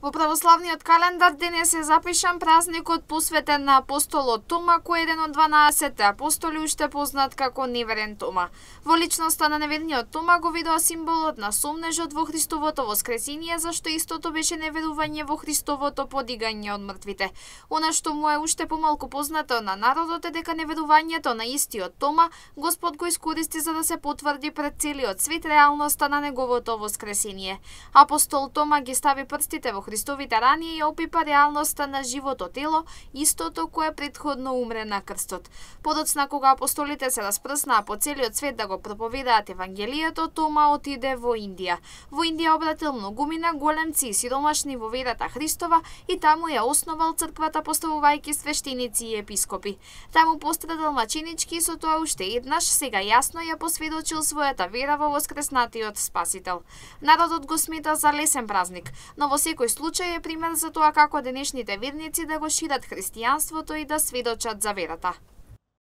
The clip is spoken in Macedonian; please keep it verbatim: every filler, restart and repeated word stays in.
Во православниот календар денес е запишан празникот посветен на апостолот Тома, кој е еден од дванаесетте апостоли, уште познат како неверен Тома. Во личноста на неверниот Тома го видоа символот на сомнежот во Христовото воскресение, зашто истото беше неверување во Христовото подигање од мртвите. Она што му е уште помалку познато на народот е дека неверувањето на истиот Тома Господ го искористи за да се потврди пред целиот свет реалноста на неговото воскресение. Апостол Тома ги стави прстите во Христовите рани и опипа реалноста на живото тело, истото кое предходно умре на крстот. Подоцна, кога апостолите се распрснаа по целиот свет да го проповедаат Евангелието, Тома отиде во Индија. Во Индија обратил многумина големци и сиромашни во верата Христова и таму ја основал црквата поставувајќи свештеници и епископи. Таму пострадал маченички и со тоа уште еднаш сега јасно ја посведочил својата вера во воскреснатиот Спасител. Народот го смета за лесен празник, но во секој случај е пример за тоа како денешните верници да го шират христијанството и да сведочат за верата.